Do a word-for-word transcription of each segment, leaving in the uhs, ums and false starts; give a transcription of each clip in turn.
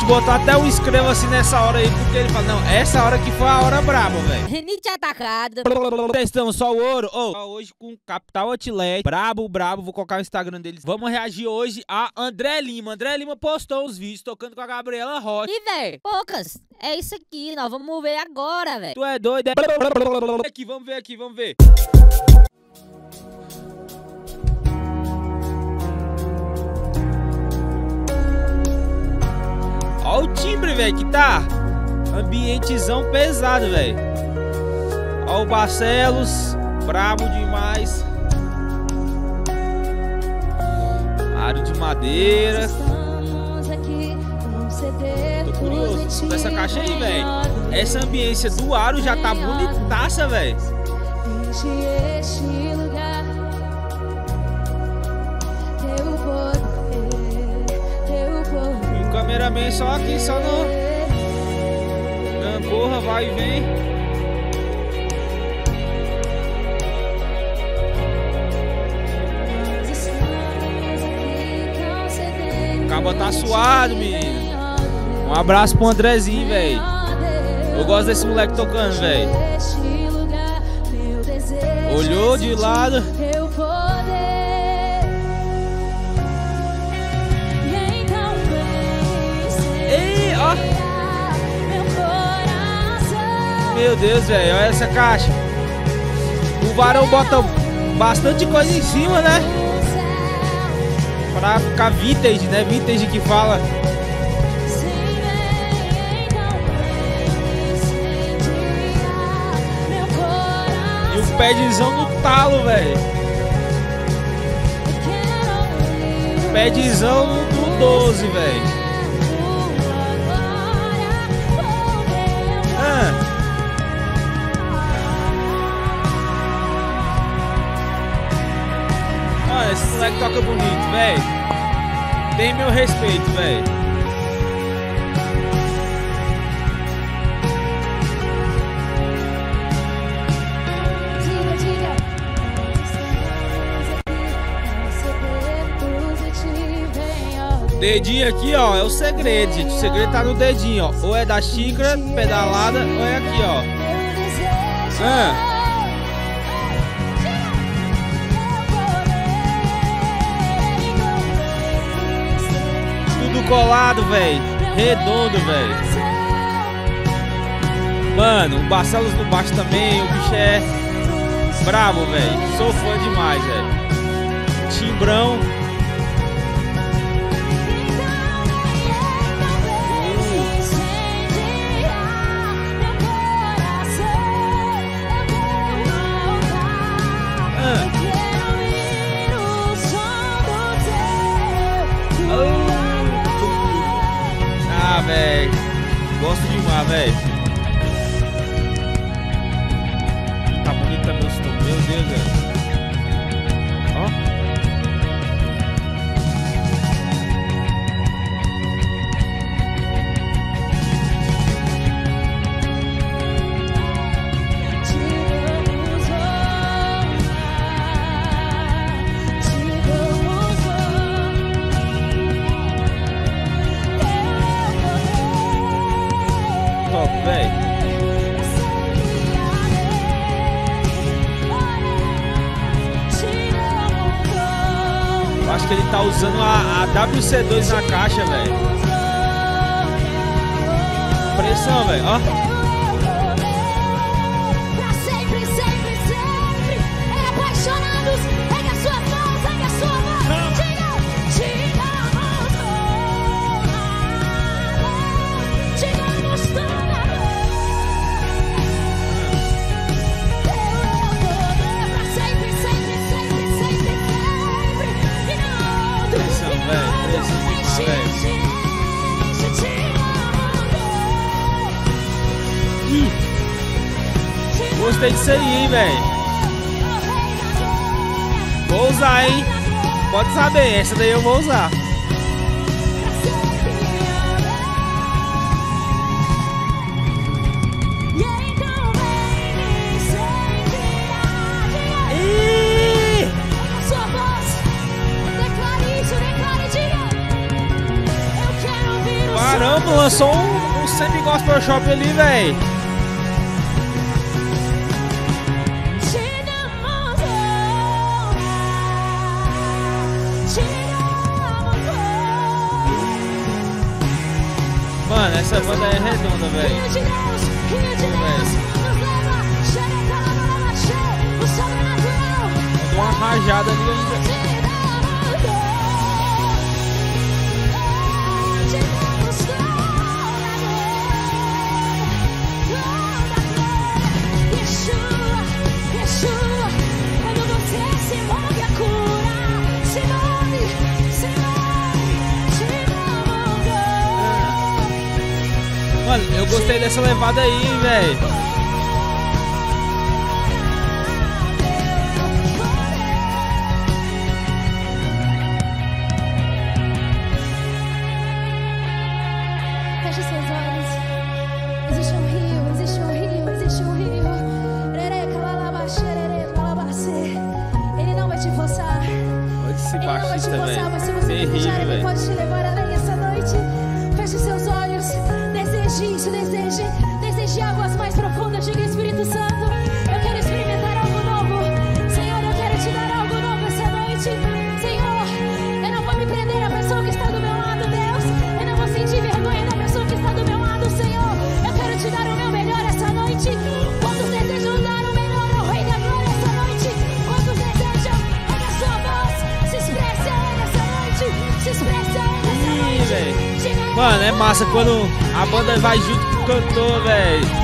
botou até um inscreva-se nessa hora aí, porque ele fala, não, essa hora que foi a hora braba, velho. Renite atacado. Testando só o ouro. Oh, hoje com Capital Outlet. Brabo, brabo. Vou colocar o Instagram deles. Vamos reagir hoje a André Lima. André Lima postou uns vídeos tocando com a Gabriela Rocha. E, velho, poucas. É isso aqui, nós vamos ver agora, velho. Tu é doido, é? Aqui, vamos ver aqui, vamos ver. Olha o timbre, velho, que tá. Ambientezão pesado, velho. Olha o Barcelos. Brabo demais. Aro de madeira. Tô curioso com essa caixa aí, velho. Essa ambiência do aro já tá bonitaça, velho. E o cameraman só aqui, só no gangorra, vai e vem. O cabo tá suado, menino. Um abraço pro Andrezinho, velho. Eu gosto desse moleque tocando, velho. Olhou de lado. Ei, ó. Meu Deus, velho. Olha essa caixa. O varão bota bastante coisa em cima, né? Pra ficar vintage, né? Vintage que fala. E o pedzão no talo, velho. Pedzão no doze, velho. Ah. Olha, esse moleque toca bonito, velho. Tem meu respeito, velho. Dedinho aqui, ó, é o segredo, gente. O segredo tá no dedinho, ó. Ou é da xícara pedalada, ou é aqui, ó. Ah. Tudo colado, velho. Redondo, velho. Mano, o Barcelos no baixo também. O bicho é brabo, velho. Sou fã demais, velho. Timbrão. Ah, velho. Gosto demais, velho. Tá bonito também o som. Meu Deus, velho. Ó. Top, velho. Acho que ele tá usando a, a W C dois na caixa, velho. Pressão, velho, ó. Gostei disso aí, hein, velho. Vou usar, hein. Pode saber, essa daí eu vou usar. Caramba, lançou um, um semi-gospel shop ali, velho. Mano, essa banda é redonda, velho. Deu uma rajada ali ainda. Mano, eu gostei dessa levada aí, velho. Feche seus olhos. Existe um rio, existe um rio, existe um rio. Ele não vai te forçar. Olha esse Ele não vai te baixista, forçar, mas se velho. você Terrível, desejar, ele velho. pode te levar além essa noite. Feche seus olhos. Deseje isso, deseje. Deseje águas mais profundas. Diga, Espírito Santo, eu quero experimentar algo novo. Senhor, eu quero te dar algo novo essa noite. Senhor, eu não vou me prender à pessoa que está do meu lado, Deus. Eu não vou sentir vergonha da pessoa que está do meu lado, Senhor. Eu quero te dar o meu melhor essa noite. Quantos desejam dar o melhor ao Rei da Glória essa noite? Quantos desejam? Olha a sua voz. Se expresse a Ele essa noite. Se expresse a Ele essa Ih, noite. velho. Diga, Mano, é massa quando a banda vai junto com o cantor, velho.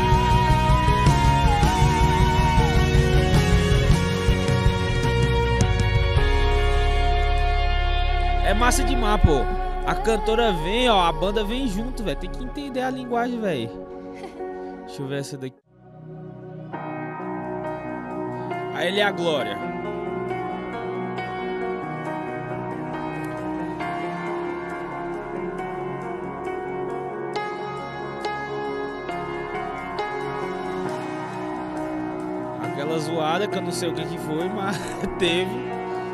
É massa demais, pô. A cantora vem, ó, a banda vem junto, velho. Tem que entender a linguagem, velho. Deixa eu ver essa daqui. A Ele é a Glória. Aquela zoada que eu não sei o que que foi, mas teve.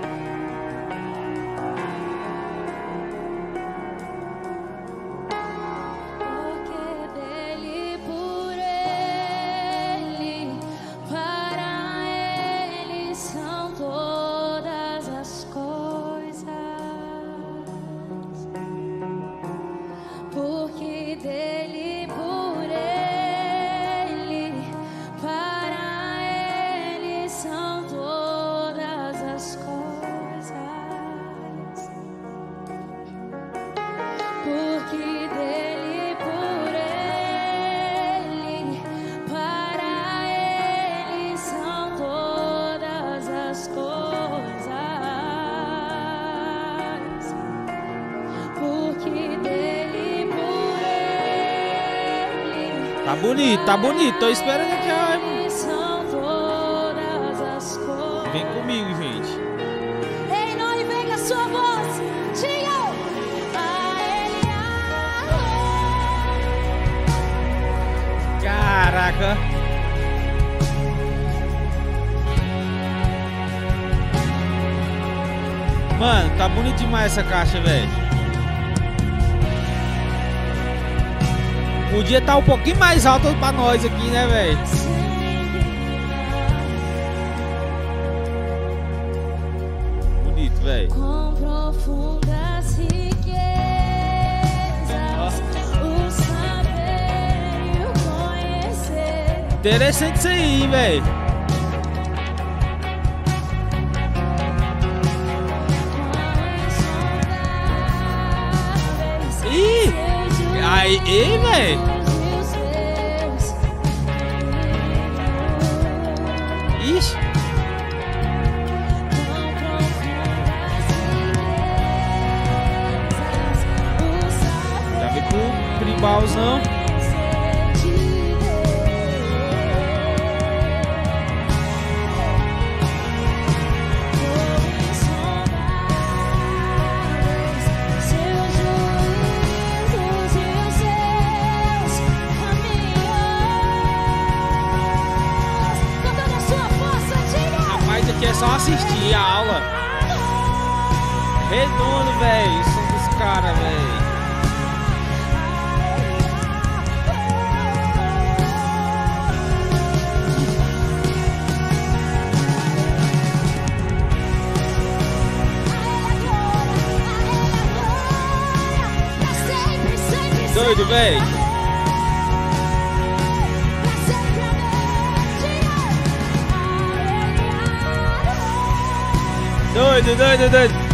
porque dele, por Ele, para Ele são todas as coisas. Porque dele, por Ele, para Ele são todas as coisas. Porque dele, por Ele, para Ele são todas as coisas. Porque dele, por Ele, Tá bonito, tá bonito. Tô esperando aqui, ó, irmão. são todas as coisas. Vem comigo, gente. Ei, não invega a sua voz. Diga. A Ele a Caraca. Mano, tá bonito demais essa caixa, velho. Podia estar um pouquinho mais alto pra nós aqui, né, velho? Bonito, velho. com profundas riquezas, o saber e o conhecer. Interessante isso aí, velho. Ih! Aí, ei, velho. Ixi. Já vem pro primbalzão. Rapaz, aqui é só assistir a aula. Redondo, velho. Som dos caras, velho. doido, velho. Doido, doido, doido.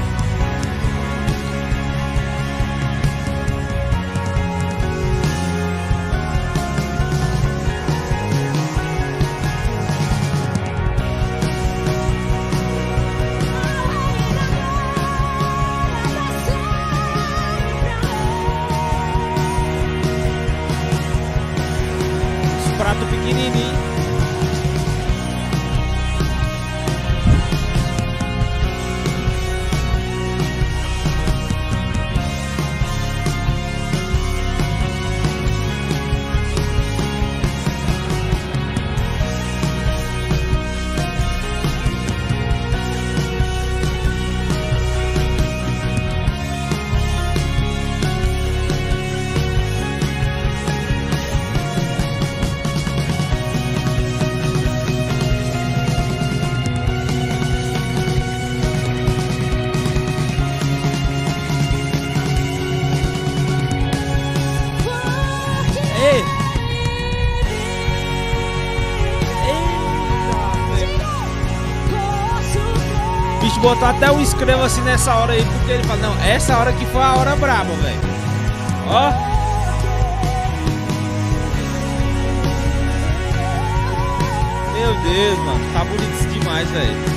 Os pratos pequenininhos. O bicho botou até um escreva assim nessa hora aí, porque ele fala, não, essa hora que foi a hora braba, velho. Ó. Meu Deus, mano, tá bonito isso demais, velho.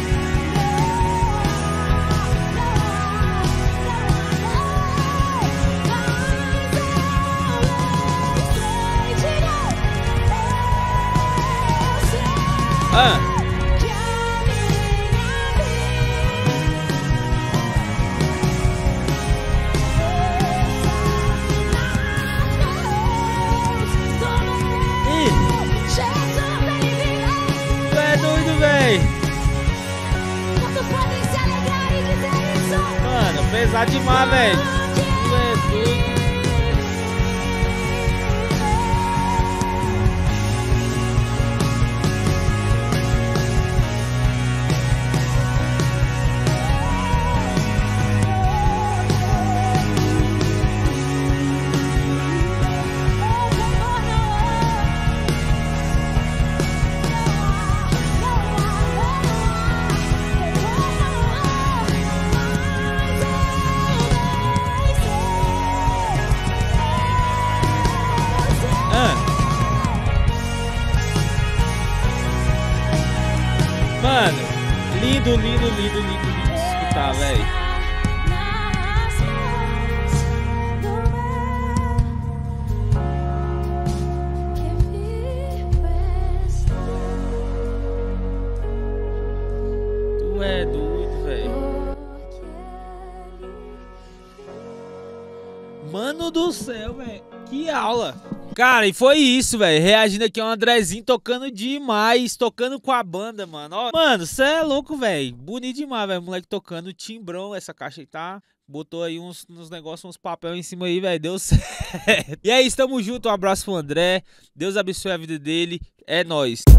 Ah. Tu é doido, véi. Mano, pesado demais, velho. Tu é doido. Mano, lindo, lindo, lindo, lindo, lindo de escutar, velho. Tu é doido, velho. Mano do céu, velho. Que aula. Cara, e foi isso, velho. Reagindo aqui ao Andrezinho tocando demais. Tocando com a banda, mano. Ó, mano, cê é louco, velho. Bonito demais, velho. Moleque tocando timbrão. Essa caixa aí tá. Botou aí uns, uns negócios, uns papéis em cima aí, velho. Deu certo. E aí, tamo junto. Um abraço pro André. Deus abençoe a vida dele. É nóis.